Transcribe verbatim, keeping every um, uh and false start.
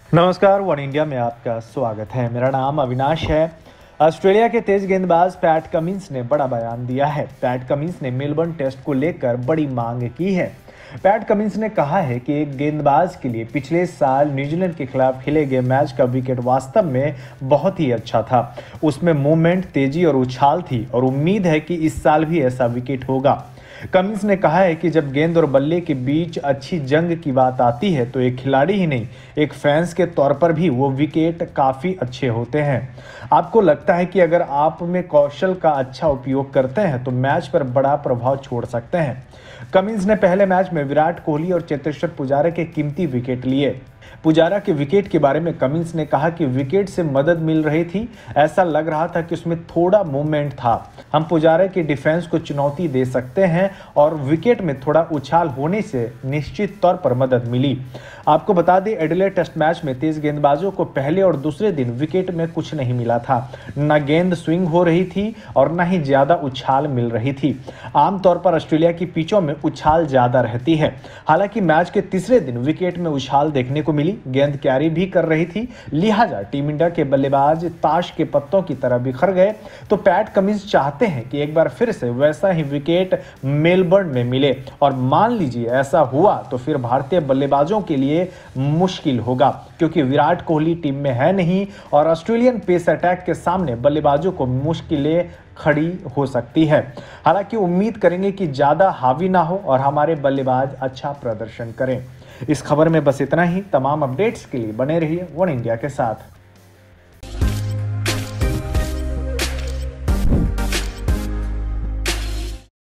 नमस्कार, one India में आपका स्वागत है। मेरा नाम अविनाश है। ऑस्ट्रेलिया के तेज गेंदबाज पैट कमिंस ने बड़ा बयान दिया है। पैट कमिंस ने मेलबर्न टेस्ट को लेकर बड़ी मांग की है। पैट कमिंस ने कहा है कि एक गेंदबाज के लिए पिछले साल न्यूजीलैंड के खिलाफ खेले गए मैच का विकेट वास्तव में बहुत ही अच्छा था। उसमें मूवमेंट, तेजी और उछाल थी और उम्मीद है कि इस साल भी ऐसा विकेट होगा। कमिंस ने कहा है कि जब गेंद और बल्ले के बीच अच्छी जंग की बात आती है तो एक खिलाड़ी ही नहीं, एक फैंस के तौर पर भी वो विकेट काफ़ी अच्छे होते हैं। आपको लगता है कि अगर आप में कौशल का अच्छा उपयोग करते हैं तो मैच पर बड़ा प्रभाव छोड़ सकते हैं। कमिंस ने पहले मैच में विराट कोहली और चेतेश्वर पुजारा के कीमती विकेट लिए। पुजारा के विकेट के बारे में कमिंस ने कहा कि विकेट से मदद मिल रही थी, ऐसा लग रहा था कि उसमें थोड़ा मूवमेंट था। हम पुजारा की डिफेंस को चुनौती दे सकते हैं और विकेट में थोड़ा उछाल होने से निश्चित तौर पर मदद मिली। आपको बता दें, एडिलेड टेस्ट मैच में तेज गेंदबाजों को पहले और दूसरे दिन विकेट में कुछ नहीं मिला था। न गेंद स्विंग हो रही थी और न ही ज्यादा उछाल मिल रही थी। आमतौर पर ऑस्ट्रेलिया की पिचों में उछाल ज्यादा रहती है। हालांकि मैच के तीसरे दिन विकेट में उछाल देखने को मिली। गेंद कैरी भी कर रही थी, लिहाजा टीम इंडिया के बल्लेबाज ताश के पत्तों की तरह बिखर गए। तो पैट कमिंस चाहते हैं कि एक बार फिर से वैसा ही विकेट मेलबर्न में मिले और मान लीजिए ऐसा हुआ तो फिर भारतीय बल्लेबाजों के लिए मुश्किल होगा, क्योंकि विराट कोहली टीम में है नहीं और ऑस्ट्रेलियन पेस अटैक के सामने बल्लेबाजों को मुश्किलें खड़ी हो सकती है। हालांकि उम्मीद करेंगे कि ज्यादा हावी ना हो और हमारे बल्लेबाज अच्छा प्रदर्शन करें। इस खबर में बस इतना ही। तमाम अपडेट्स के लिए बने रहिए वन इंडिया के साथ।